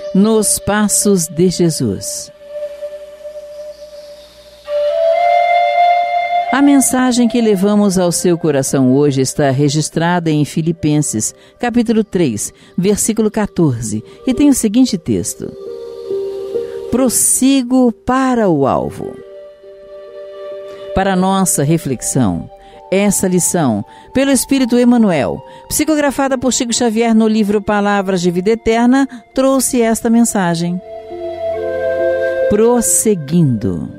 Nos passos de Jesus. A mensagem que levamos ao seu coração hoje está registrada em Filipenses, capítulo 3, versículo 14, e tem o seguinte texto: prossigo para o alvo. Para nossa reflexão, essa lição, pelo Espírito Emmanuel, psicografada por Chico Xavier no livro Palavras de Vida Eterna, trouxe esta mensagem. Prosseguindo.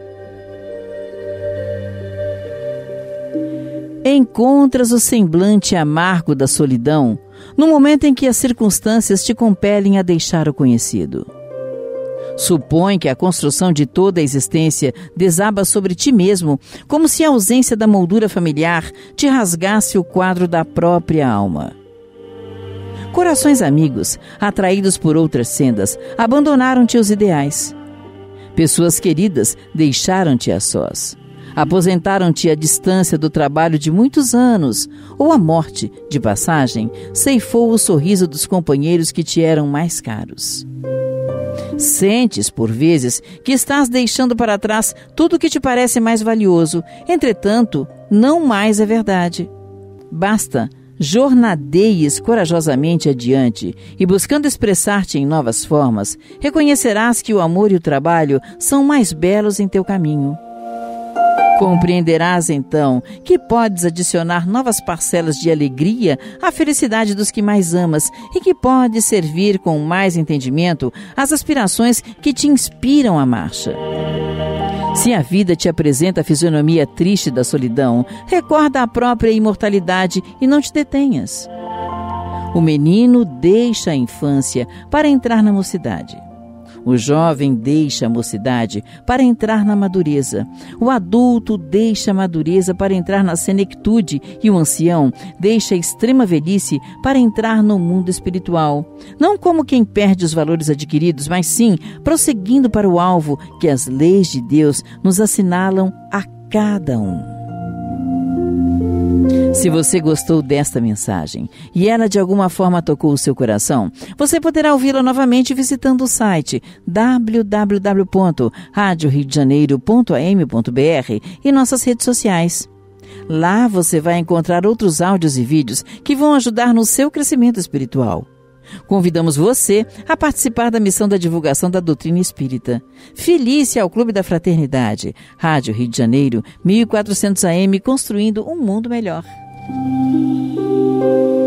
Encontras o semblante amargo da solidão no momento em que as circunstâncias te compelem a deixar o conhecido. Supõe que a construção de toda a existência desaba sobre ti mesmo, como se a ausência da moldura familiar te rasgasse o quadro da própria alma. Corações amigos, atraídos por outras sendas, abandonaram-te os ideais. Pessoas queridas deixaram-te a sós. Aposentaram-te à distância do trabalho de muitos anos, ou a morte, de passagem, ceifou o sorriso dos companheiros que te eram mais caros. Sentes, por vezes, que estás deixando para trás tudo o que te parece mais valioso. Entretanto, não mais é verdade. Basta jornadeies corajosamente adiante e, buscando expressar-te em novas formas, reconhecerás que o amor e o trabalho são mais belos em teu caminho. Compreenderás, então, que podes adicionar novas parcelas de alegria à felicidade dos que mais amas e que podes servir com mais entendimento às aspirações que te inspiram a marcha. Se a vida te apresenta a fisionomia triste da solidão, recorda a própria imortalidade e não te detenhas. O menino deixa a infância para entrar na mocidade. O jovem deixa a mocidade para entrar na madureza. O adulto deixa a madureza para entrar na senectude e o ancião deixa a extrema velhice para entrar no mundo espiritual. Não como quem perde os valores adquiridos, mas sim prosseguindo para o alvo que as leis de Deus nos assinalam a cada um. Se você gostou desta mensagem e ela de alguma forma tocou o seu coração, você poderá ouvi-la novamente visitando o site www.radioriodejaneiro.am.br e nossas redes sociais. Lá você vai encontrar outros áudios e vídeos que vão ajudar no seu crescimento espiritual. Convidamos você a participar da missão da divulgação da doutrina espírita. Filie-se ao Clube da Fraternidade. Rádio Rio de Janeiro, 1400 AM, construindo um mundo melhor.